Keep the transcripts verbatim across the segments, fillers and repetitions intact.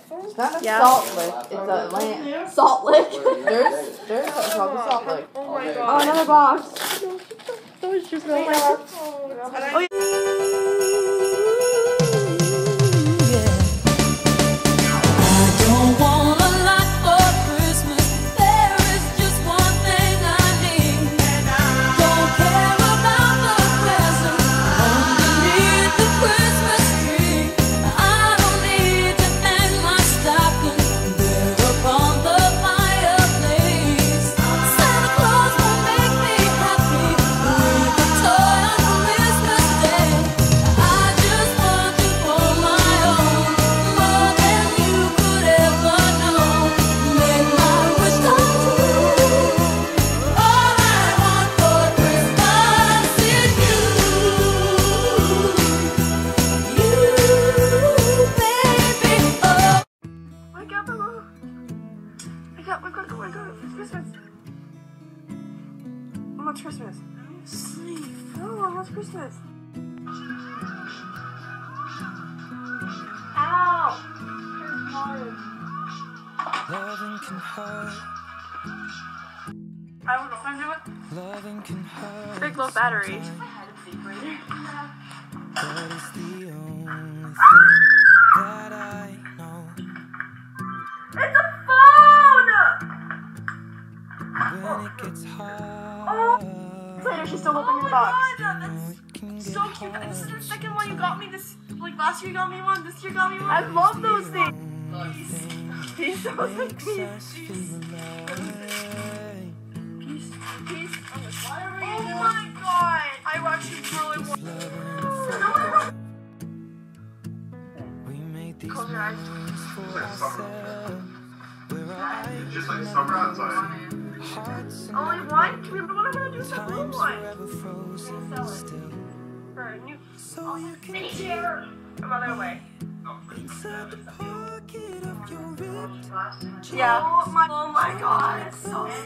It's not a Yeah. salt lick, it's a land. Salt lick? There's, there's a salt lick. Oh my Oh, god. another box. That was just Wait, my no. Oh, yeah. I don't want a lot for Christmas. There is just one thing I need. Don't care about the presents underneath the Christmas tree. I don't need to hang my stocking there upon the fireplace. Santa Claus will make me happy with a toy on Christmas Day. I just want you for my own, more than you could ever know. Make my wish come true. All I want for Christmas is you, you, baby. Oh. Wake up, Mama. Wake up, wake up, wake up. It's Christmas. Mama, it's Christmas. Sleep. No, Mama, it's Christmas. Ow! It's hard. Loving can hurt, I don't know if I'm doing loving can hurt. big low battery. But it's the only thing that I know. It's a phone! When it gets hard, Later, she's still opening the box. know it can get So cute. hard. This is the second one you got me. This, like last year you got me one. This year you got me one. I love those things. Peace. That was like peace. Us feel alive. Peace. Peace. Oh my god. I actually really want. Loving we made these Close your eyes. moments for ourselves. Where our It's just like summer outside. hearts and Only one? Can we, what am I gonna do with that blue times one? forever frozen Sell it. still. For a new So you can mini chair. I'm on their way. inside the pocket of your ripped Yeah. Oh my, oh my god. It's so fun.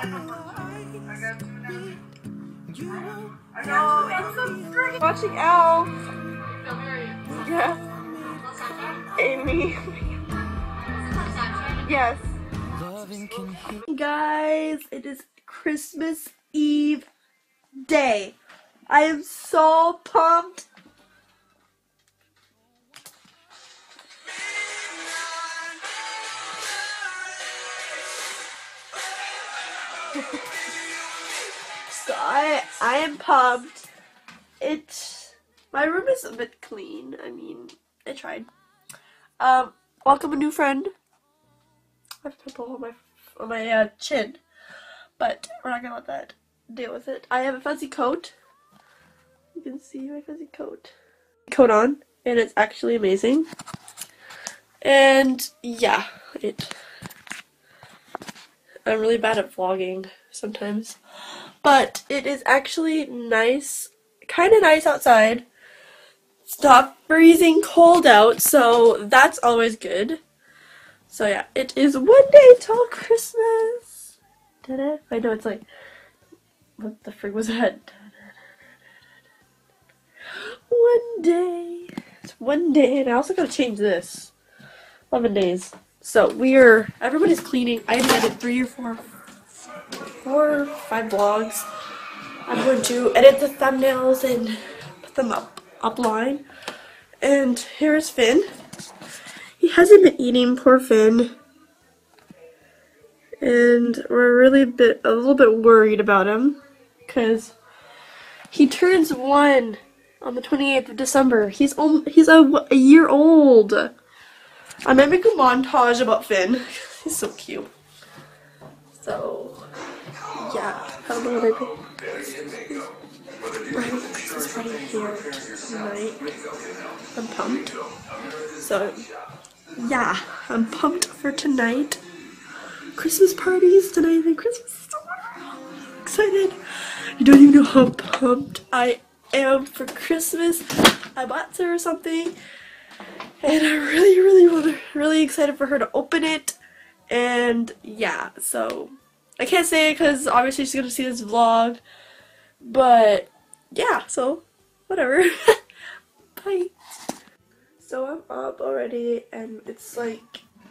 you won't No, it's so freaking. Watching Elf. Yeah. Amy. Yes. loving can heal. Guys, it is Christmas Eve day. I am so pumped. So I I am pumped. It my room is a bit clean. I mean, I tried. Um, welcome a new friend. I have pimple on my on my uh, chin, but we're not gonna let that deal with it. I have a fuzzy coat. You can see my fuzzy coat. Coat on, and it's actually amazing. And yeah, it. I'm really bad at vlogging sometimes, but it is actually nice, kind of nice outside. It's not freezing cold out, so that's always good. So yeah, it is one day till Christmas. Ta-da. I know it's like, what the frig was that? One day. It's one day, and I also gotta change this. Eleven days. So we're, everybody's cleaning. I edited three or four, four or five vlogs. I'm going to edit the thumbnails and put them up, upline. And here's Finn. He hasn't been eating, poor Finn. And we're really a, bit, a little bit worried about him. Because he turns one on the twenty-eighth of December. He's, he's a, a year old. I might make a montage about Finn. He's so cute. So, yeah. I don't know what I think. We're having a Christmas party here tonight. I'm pumped. So, yeah. I'm pumped for tonight. Christmas parties tonight and Christmas is tomorrow. I'm excited. You don't even know how pumped I am for Christmas. I bought Sarah something. And I'm really, really, really, really excited for her to open it. And yeah, so I can't say it because obviously she's going to see this vlog. But yeah, so whatever. Bye. So I'm up already and it's like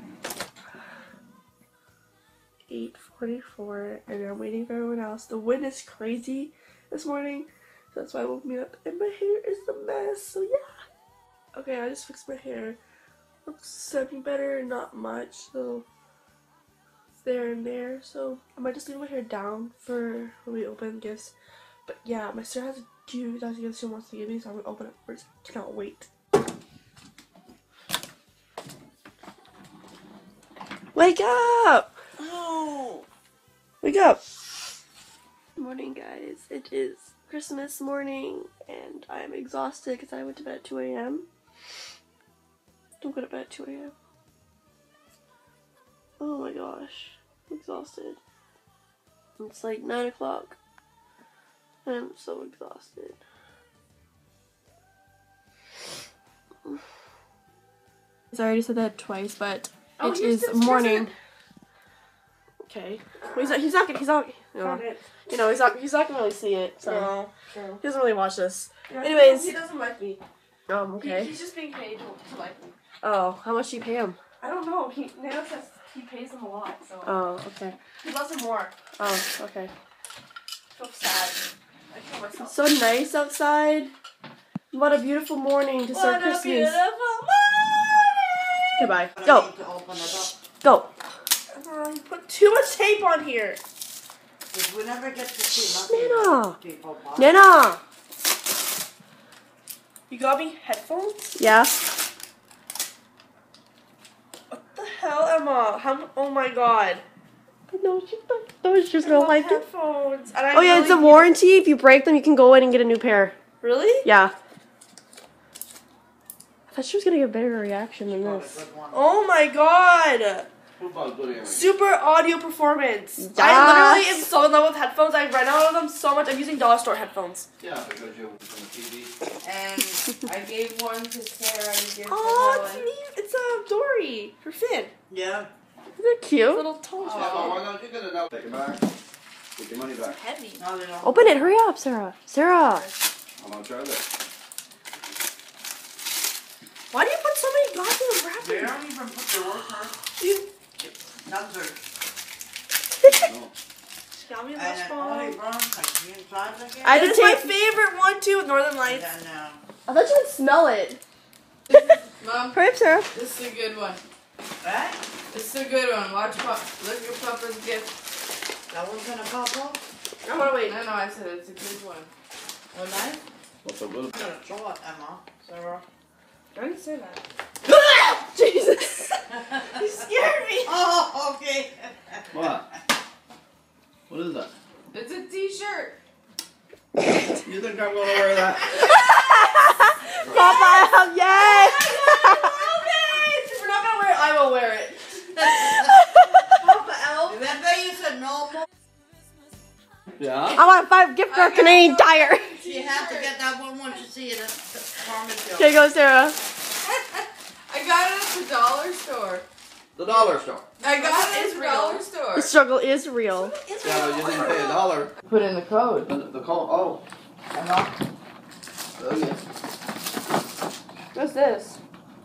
eight forty-four and I'm waiting for everyone else. The wind is crazy this morning, so that's why I woke me up. And my hair is a mess, so yeah. Okay, I just fixed my hair. Looks semi better, not much, so it's there and there. So I might just leave my hair down for when we open gifts. But yeah, my sister has a cute has a gift she wants to give me, so I'm gonna open it first. Cannot wait. Wake up! Oh. Wake up! Good morning, guys. It is Christmas morning, and I'm exhausted because I went to bed at two A M Don't go to bed at two A M Oh my gosh, I'm exhausted. It's like nine o'clock. I'm so exhausted. I already said that twice, but Oh, it here's is this morning. Okay. Well, he's not. He's not. He's not. You know, you know, he's not. He's not gonna really see it. So No, true. he doesn't really watch this. Yeah, Anyways. he doesn't like me. Um. Okay. He, he's just being paid to, to like me. Oh, how much do you pay him? I don't know. He Nana says he pays him a lot, so Oh. Okay. he loves him more. Oh. Okay. I feel sad. I feel myself. It's so nice outside. What a beautiful morning to start What a Christmas. beautiful morning! Goodbye. But I Go. need to open it up. Go. Oh, you put too much tape on here. If we never get to see nothing, Nana. people buy. Nana. You got me headphones? Yeah. What the hell, Emma? How? Oh my god. No, she those just I don't love like it. headphones. And I Oh yeah, it's a really- warranty. If you break them, you can go in and get a new pair. Really? Yeah. I thought she was gonna get a better reaction than Got a this. good one. Oh my god. Super audio performance. I literally am Yes. so in love with headphones. I run out of them so much. I'm using dollar store headphones. Yeah, because you're from the T V. And I gave one to Sarah. I gave Oh, one. it's It's, it's a Dory for Finn. Yeah. Isn't it cute? Little toe. Yeah, well, why don't you get it out? Take it back. Take your money back. Heavy. No, they don't. Open it. Hurry up, Sarah. Sarah. I'm gonna try that. Why do you put so many goddamn They wrappers? don't even put the worker. You Nuts are. No. got me a And brush it ball. only burns like the insides again. I It did is my take. favorite one too with Northern And Lights. then, uh, I thought you would smell it. Mom, Hurry up, Sarah. this is a good one. right? This is a good one. Watch Pop. Look at Papa's gift. That one's gonna pop up. I want to wait. No, no, I said it's a good one. Well, nice. What's a little? I'm gonna throw it, Emma. Sarah. I didn't say that. Jesus. You scared me. Oh, okay. What? What is that? It's a T-shirt. You think I'm gonna wear that? Papa, yay! If we're not gonna wear it, I will wear it. Papa Elf. Remember you said no more? Yeah. I want a five gift card Canadian Tire. She had to get that one once you see it at the farmer's show. Here you go, Sarah. I got it at the dollar store. The dollar store. I got it It's at the real. dollar store. The struggle is real. Yeah, but you didn't pay a dollar. Put in the code. The, the call. Oh. Emma? Oh yeah. What's this?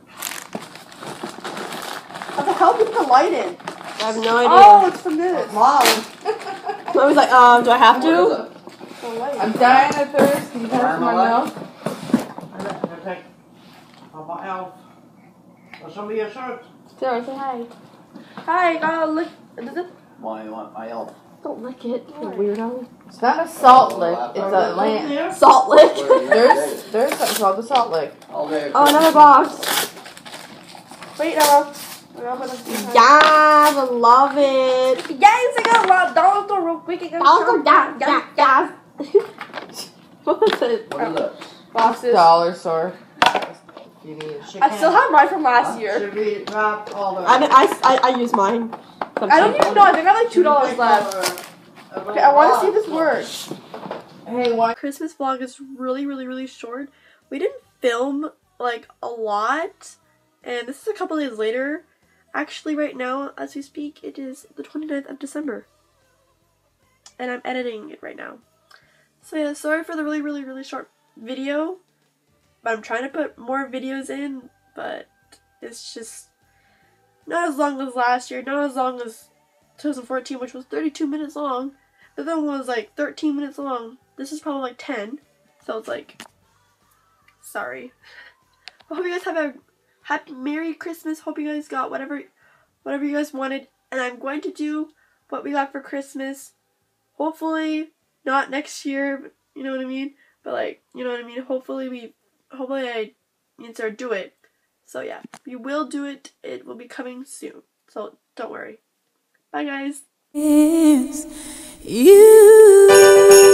How the hell did you put the light in? I have no idea. Oh, it's from this. Mom. I was like, um, do I have What is to? that? The light. I'm dying of thirst. Can you pass my Marmalade? milk? I'm gonna take Papa Elf. Or some of your shirts. Sarah, say hi. Hi, got a lick. Does it? My, my, my elf. Don't lick it, you weirdo. It's not a salt lick. It's a lamp. Salt lick. There's there's something called the salt lick. All day. Oh, another box. Wait, no. We're not gonna see how- Yes, I love it. Yes, I got a lot of dollar store real quick. I got I'll some- go down, down, down. What was it? What is that? boxes. Dollar store. You need it. She I still can't- have mine from last year. Should be dropped all the I, I, I, I use mine. I don't even know. I think I have like two dollars left. Okay, I want to see if this works. Hey, why? Christmas vlog is really, really, really short. We didn't film like a lot, and this is a couple days later. Actually, right now, as we speak, it is the twenty-ninth of December, and I'm editing it right now. So yeah, sorry for the really, really, really short video, but I'm trying to put more videos in, but it's just not as long as last year, not as long as twenty fourteen, which was thirty-two minutes long. The other one was like thirteen minutes long. This is probably like ten. So it's like, sorry. I hope you guys have a happy Merry Christmas. Hope you guys got whatever whatever you guys wanted. And I'm going to do what we got for Christmas. Hopefully not next year, but you know what I mean? But like, you know what I mean? Hopefully we hopefully I means or do it. So yeah, we will do it. It will be coming soon. So don't worry. Bye guys. Is you.